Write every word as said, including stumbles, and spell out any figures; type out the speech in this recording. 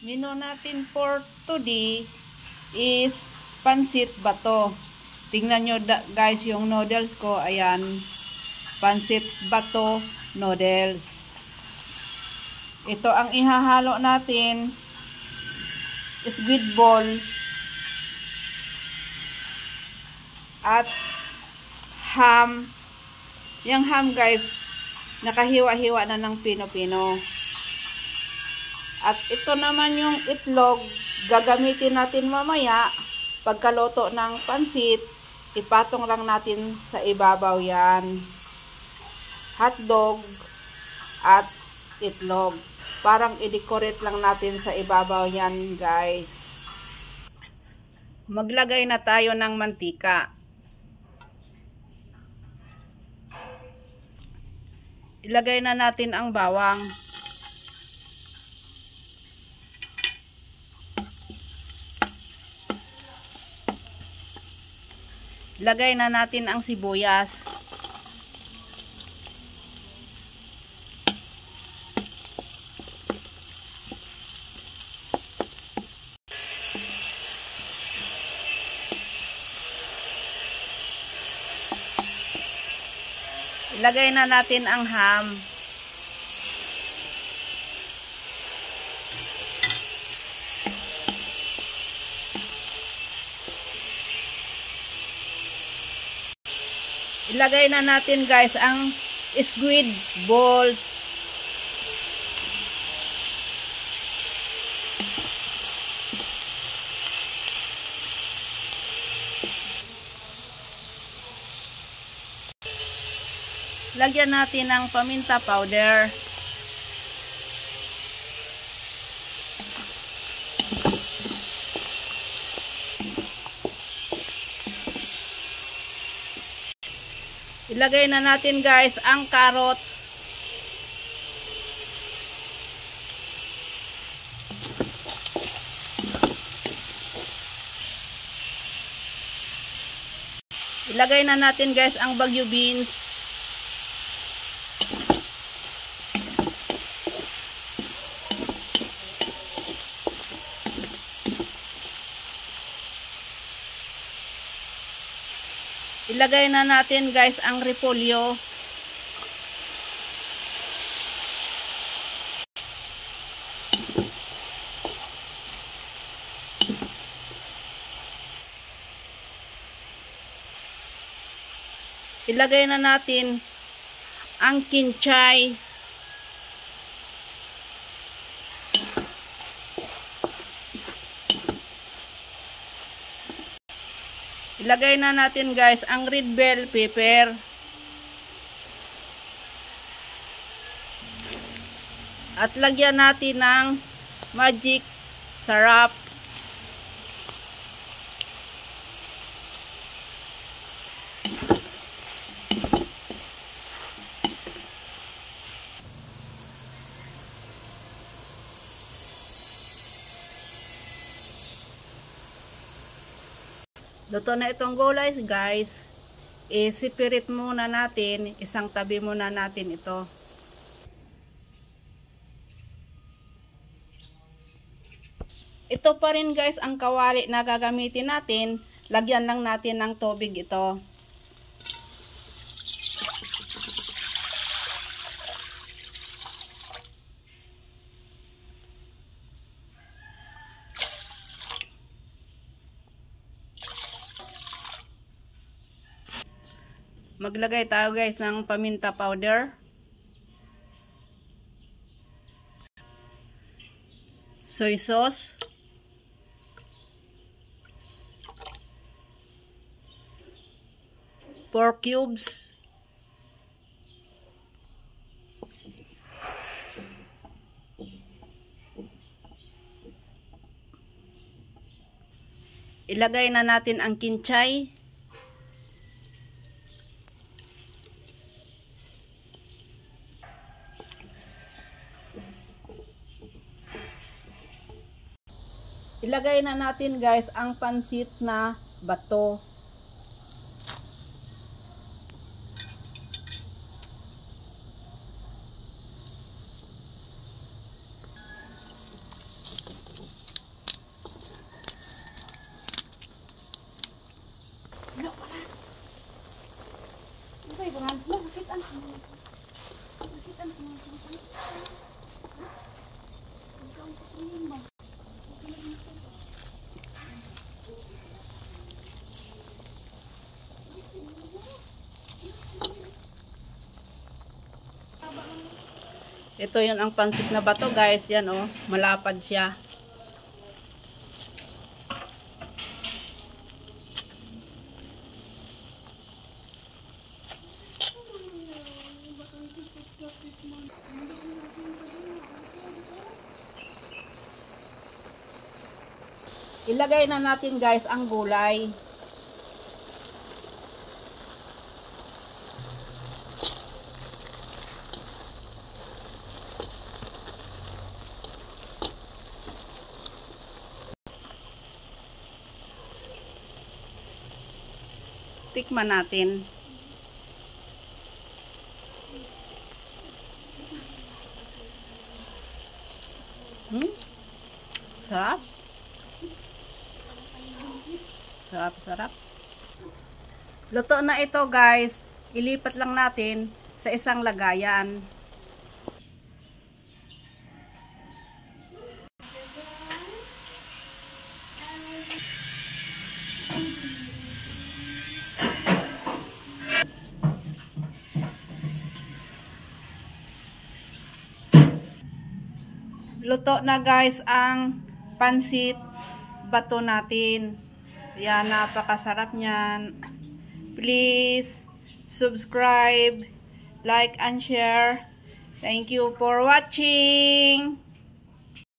Menu natin for today is pansit bato. Tingnan nyo guys yung noodles ko. Ayan. Pansit bato noodles. Ito ang ihahalo natin. Squid ball. At ham. Yung ham guys, nakahiwa-hiwa na ng pino-pino. At ito naman yung itlog, gagamitin natin mamaya pagkaluto ng pansit, ipatong lang natin sa ibabaw yan. Hotdog at itlog. Parang i-decorate lang natin sa ibabaw yan guys. Maglagay na tayo ng mantika. Ilagay na natin ang bawang. Lagay na natin ang sibuyas. Ilagay na natin ang ham. Ilagay na natin guys ang squid balls. Lagyan natin ng paminta powder. Ilagay na natin guys ang carrots. Ilagay na natin guys ang bagyo beans. Ilagay na natin guys ang repolyo. Ilagay na natin ang kinchay. Ilagay na natin guys ang red bell pepper. At lagyan natin ng magic sarap. Luto na itong gulay guys. I-separate muna natin. Isang tabi muna natin ito. Ito pa rin guys ang kawali na gagamitin natin. Lagyan lang natin ng tubig ito. Maglagay tayo guys ng paminta powder. Soy sauce. Pork cubes. Ilagay na natin ang kinchay. Ilagay na natin guys ang pansit na bato. Ito yun ang pansit na bato guys. Yan oh, malapad siya. Ilagay na natin guys ang gulay. Tikman natin. Hmm? Sarap. Sarap, sarap. Luto na ito guys. Ilipat lang natin sa isang lagayan. Luto na guys ang pansit bato natin. Yan, napakasarap niyan. Please subscribe, like and share. Thank you for watching.